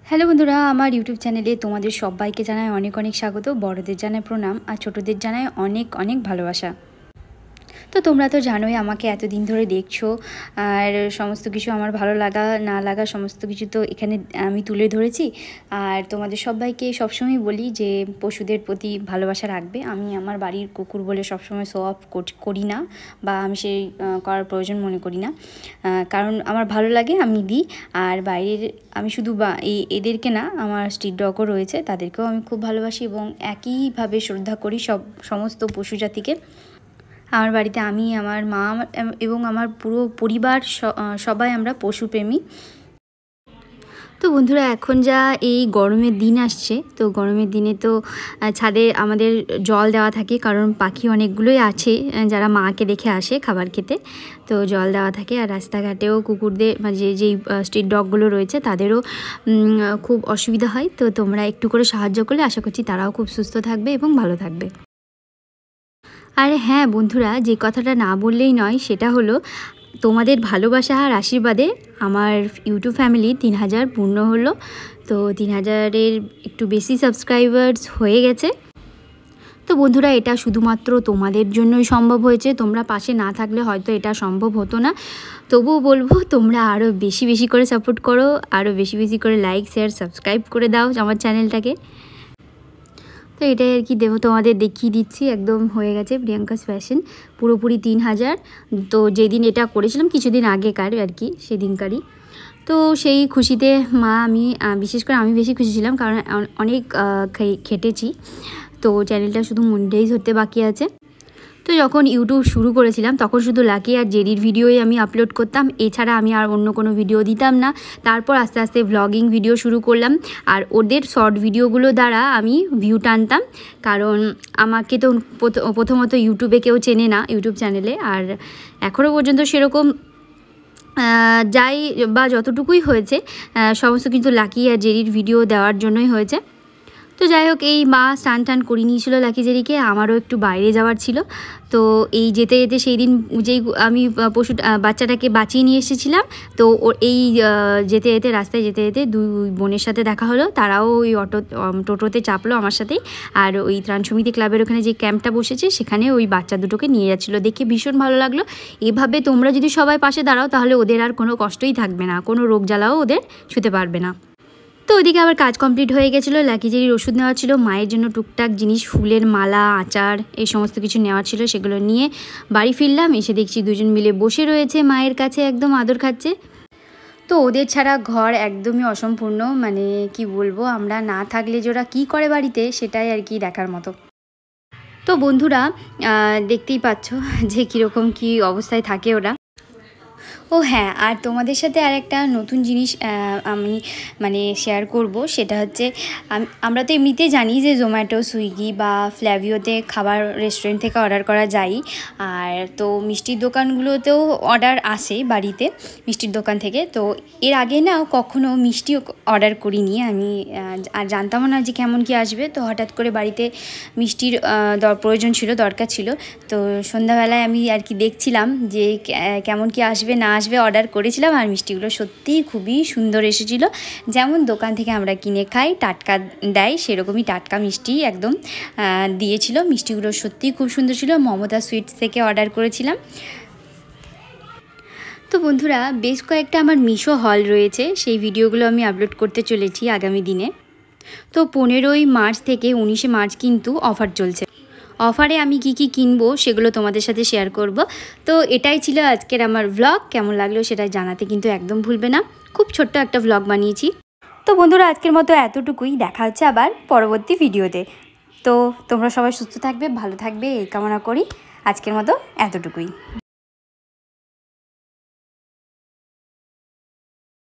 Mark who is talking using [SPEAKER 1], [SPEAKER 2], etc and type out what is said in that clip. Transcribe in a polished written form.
[SPEAKER 1] Hello বন্ধুরা, আমার YouTube চ্যানেলে তোমাদের সবাইকে জানাই অনেক অনেক স্বাগত। বড়দের জানাই প্রণাম আর ছোটদের জানাই অনেক অনেক ভালোবাসা। তো তোমরা তো জানোই আমাকে এতদিন ধরে দেখছো, আর সমস্ত কিছু আমার ভালো লাগা না লাগা সমস্ত কিছু তো এখানে আমি তুলে ধরেছি। আর তোমাদের সবাইকে সবসময় বলি যে পশুদের প্রতি ভালোবাসা রাখবে। আমি আমার বাড়ির কুকুর বলে সবসময় শো অফ করি না, বা আমি সেই করার প্রয়োজন মনে করি না, কারণ আমার ভালো লাগে আমি দিই। আর বাইরের আমি শুধু এদেরকে না, আমার স্ট্রিট ডগও রয়েছে, তাদেরকেও আমি খুব ভালোবাসি এবং একইভাবে শ্রদ্ধা করি সমস্ত পশু জাতিকে। আমার বাড়িতে আমি, আমার মা এবং আমার পুরো পরিবার সবাই আমরা পশুপ্রেমী। তো বন্ধুরা, এখন যা এই গরমের দিন আসছে, তো গরমের দিনে তো ছাদে আমাদের জল দেওয়া থাকে, কারণ পাখি অনেকগুলোই আছে যারা মাকে দেখে আসে খাবার খেতে, তো জল দেওয়া থাকে। আর রাস্তাঘাটেও কুকুরদের মানে যেই স্ট্রিট ডগগুলো রয়েছে তাদেরও খুব অসুবিধা হয়। তো তোমরা একটু করে সাহায্য করলে আশা করছি তারাও খুব সুস্থ থাকবে এবং ভালো থাকবে। আর হ্যাঁ বন্ধুরা, যে কথাটা না বললেই নয় সেটা হলো তোমাদের ভালোবাসা আর আশীর্বাদে আমার ইউটিউব ফ্যামিলি 3000 পূর্ণ হলো। তো 3000-এর একটু বেশি সাবস্ক্রাইবার্স হয়ে গেছে। তো বন্ধুরা, এটা শুধুমাত্র তোমাদের জন্যই সম্ভব হয়েছে। তোমরা পাশে না থাকলে হয়তো এটা সম্ভব হতো না। তবুও বলবো, তোমরা আরও বেশি বেশি করে সাপোর্ট করো, আরও বেশি বেশি করে লাইক শেয়ার সাবস্ক্রাইব করে দাও আমার চ্যানেলটাকে। তো এটাই আর কি তোমাদের দেখিয়ে দিচ্ছি। একদম হয়ে গেছে প্রিয়াঙ্কাস ফ্যাশন পুরোপুরি 3000। তো যেদিন এটা করেছিলাম কিছুদিন আগেকার আর কি, সেদিনকারই। তো সেই খুশিতে আমি বিশেষ করে আমি বেশি খুশি ছিলাম, কারণ অনেক খেটেছি। তো চ্যানেলটা শুধু মনিটাইজ হতে বাকি আছে। তো যখন ইউটিউব শুরু করেছিলাম তখন শুধু লাকি আর জেরির ভিডিওই আমি আপলোড করতাম, এছাড়া আমি আর অন্য কোনো ভিডিও দিতাম না। তারপর আস্তে আস্তে ভ্লগিং ভিডিও শুরু করলাম, আর ওদের শর্ট ভিডিওগুলো দ্বারা আমি ভিউ টানতাম, কারণ আমাকে তো প্রথমত ইউটিউবে কেউ চেনে না ইউটিউব চ্যানেলে। আর এখনও পর্যন্ত সেরকম যাই বা যতটুকুই হয়েছে সমস্ত কিন্তু লাকি আর জেরির ভিডিও দেওয়ার জন্যই হয়েছে। তো যাই হোক, এই মা স্নান টান করে নিয়েছিল লাকি জেরিকে, আমারও একটু বাইরে যাওয়ার ছিল। তো এই যেতে যেতে সেই দিন যেই আমি বাচ্চাটাকে বাঁচিয়ে নিয়ে এসেছিলাম, তো এই যেতে যেতে রাস্তায় যেতে যেতে দুই বোনের সাথে দেখা হলো। তারাও ওই টোটোতে চাপলো আমার সাথেই, আর ওই ত্রাণ সমিতি ক্লাবের ওখানে যে ক্যাম্পটা বসেছে সেখানে ওই বাচ্চা দুটোকে নিয়ে যাচ্ছিলো, দেখে ভীষণ ভালো লাগলো। এভাবে তোমরা যদি সবাই পাশে দাঁড়াও তাহলে ওদের আর কোনো কষ্টই থাকবে না, কোনো রোগ জ্বালাও ওদের ছুঁতে পারবে না। তো ওইদিকে আবার কাজ কমপ্লিট হয়ে গেছিলো, লাকি জেরির ওষুধ নেওয়া ছিল, মায়ের জন্য টুকটাক জিনিস ফুলের মালা আচার এই সমস্ত কিছু নেওয়া ছিল, সেগুলো নিয়ে বাড়ি ফিরলাম। এসে দেখছি দুজন মিলে বসে রয়েছে মায়ের কাছে, একদম আদর খাচ্ছে। তো ওদের ছাড়া ঘর একদমই অসম্পূর্ণ, মানে কি বলবো, আমরা না থাকলে যে ওরা কী করে বাড়িতে সেটাই আর কি দেখার মতো। তো বন্ধুরা, দেখতেই পাচ্ছ যে কীরকম কী অবস্থায় থাকে ওরা। ও হ্যাঁ, আর তোমাদের সাথে আর একটা নতুন জিনিস আমি শেয়ার করব, সেটা হচ্ছে আমরা তো এমনিতেই জানি যে জোম্যাটো, সুইগি বা ফ্ল্যাভিওতে খাবার রেস্টুরেন্ট থেকে অর্ডার করা যায়। আর তো মিষ্টির দোকানগুলোতেও অর্ডার আসে বাড়িতে মিষ্টির দোকান থেকে। তো এর আগে না কখনো মিষ্টিও অর্ডার করিনি আমি, আর জানতামও না যে কেমন কি আসবে। তো হঠাৎ করে বাড়িতে মিষ্টির প্রয়োজন ছিল, দরকার ছিল। তো সন্ধ্যাবেলায় আমি আর কি দেখছিলাম যে কেমন কি আসবে না আসবে, অর্ডার করেছিলাম। আর মিষ্টিগুলো সত্যিই খুবই সুন্দর এসেছিলো, যেমন দোকান থেকে আমরা কিনে খাই টাটকা দেয় সেরকমই টাটকা মিষ্টি একদম দিয়েছিল। মিষ্টিগুলো সত্যিই খুব সুন্দর ছিল। মমতা সুইটস থেকে অর্ডার করেছিলাম। তো বন্ধুরা, বেশ কয়েকটা আমার মিশো হল রয়েছে, সেই ভিডিওগুলো আমি আপলোড করতে চলেছি আগামী দিনে। তো 15ই মার্চ থেকে 19শে মার্চ কিন্তু অফার চলছে। অফারে আমি কি কি কিনবো সেগুলো তোমাদের সাথে শেয়ার করব। তো এটাই ছিল আজকের আমার ভ্লগ। কেমন লাগলো সেটা জানাতে কিন্তু একদম ভুলবে না। খুব ছোট্ট একটা ভ্লগ বানিয়েছি। তো বন্ধুরা, আজকের মতো এতটুকুই, দেখা হচ্ছে আবার পরবর্তী ভিডিওতে। তো তোমরা সবাই সুস্থ থাকবে, ভালো থাকবে এই কামনা করি। আজকের মতো এতটুকুই।